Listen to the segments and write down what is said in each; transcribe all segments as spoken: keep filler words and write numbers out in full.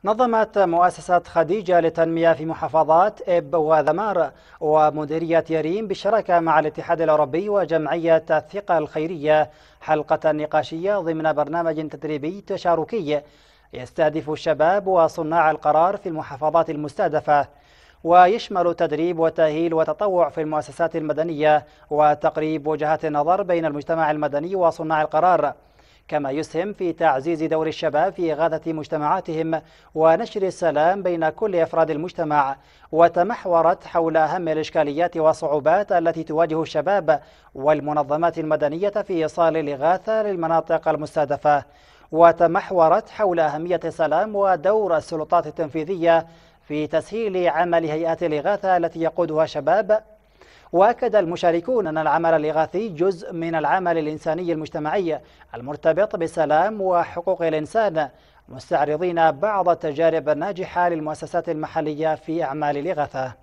نظمت مؤسسة خديجة للتنمية في محافظات إب وذمار ومديرية يريم بالشراكة مع الاتحاد الأوروبي وجمعية الثقة الخيرية حلقة نقاشية ضمن برنامج تدريبي تشاركي يستهدف الشباب وصناع القرار في المحافظات المستهدفة، ويشمل تدريب وتأهيل وتطوع في المؤسسات المدنية وتقريب وجهات النظر بين المجتمع المدني وصناع القرار، كما يسهم في تعزيز دور الشباب في إغاثة مجتمعاتهم ونشر السلام بين كل أفراد المجتمع. وتمحورت حول أهم الإشكاليات والصعوبات التي تواجه الشباب والمنظمات المدنية في إيصال الإغاثة للمناطق المستهدفة، وتمحورت حول أهمية السلام ودور السلطات التنفيذية في تسهيل عمل هيئات الإغاثة التي يقودها شباب. وأكد المشاركون أن العمل الإغاثي جزء من العمل الإنساني المجتمعي المرتبط بالسلام وحقوق الإنسان، مستعرضين بعض التجارب الناجحة للمؤسسات المحلية في أعمال الإغاثة.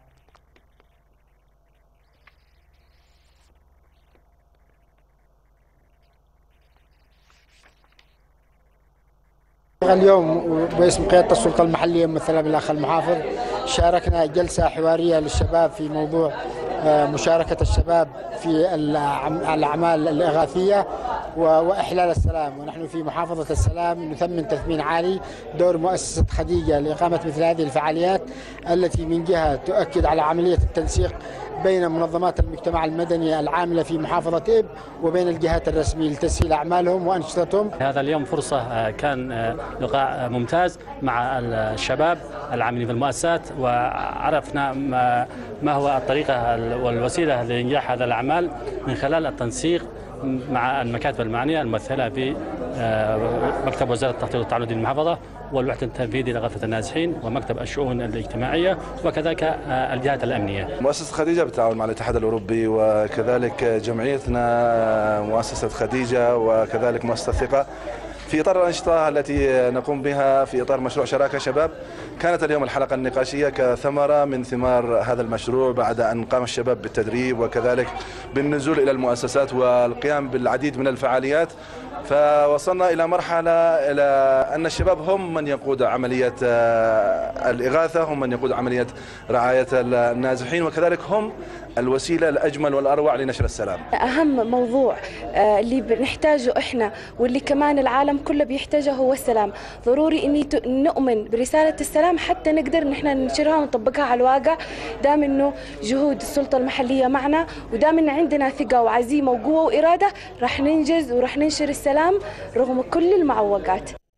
اليوم باسم قيادة السلطة المحلية ممثلة بالأخ المحافظ شاركنا جلسة حوارية للشباب في موضوع مشاركة الشباب في الأعمال الإغاثية وإحلال السلام. ونحن في محافظة السلام نثمن تثمين عالي دور مؤسسة خديجة لإقامة مثل هذه الفعاليات التي من جهة تؤكد على عملية التنسيق بين منظمات المجتمع المدني العاملة في محافظة إب وبين الجهات الرسمية لتسهيل أعمالهم وأنشطتهم. هذا اليوم فرصة كان لقاء ممتاز مع الشباب العاملين في المؤسسات، وعرفنا ما هو الطريقة والوسيلة لإنجاح هذا الأعمال من خلال التنسيق مع المكاتب المعنية الممثلة في مكتب وزارة التخطيط والتعاون المحافظة والوحدة التنفيذي لإغاثة النازحين ومكتب الشؤون الاجتماعية وكذلك الجهات الأمنية. مؤسسة خديجة بالتعاون مع الاتحاد الأوروبي وكذلك جمعيتنا مؤسسة خديجة وكذلك مؤسسة ثقة في إطار الأنشطة التي نقوم بها في إطار مشروع شراكة شباب. كانت اليوم الحلقة النقاشية كثمرة من ثمار هذا المشروع بعد أن قام الشباب بالتدريب وكذلك بالنزول إلى المؤسسات والقيام بالعديد من الفعاليات، فوصلنا إلى مرحلة إلى أن الشباب هم من يقود عملية الإغاثة، هم من يقود عملية رعاية النازحين، وكذلك هم الوسيلة الأجمل والأروع لنشر السلام. أهم موضوع اللي بنحتاجه إحنا واللي كمان العالم كله بيحتاجه هو السلام. ضروري إني نؤمن برسالة السلام حتى نقدر نحن ننشرها ونطبقها على الواقع. دام إنه جهود السلطة المحلية معنا ودام إن عندنا ثقة وعزيمة وقوة وإرادة راح ننجز وراح ننشر السلام رغم كل المعوقات.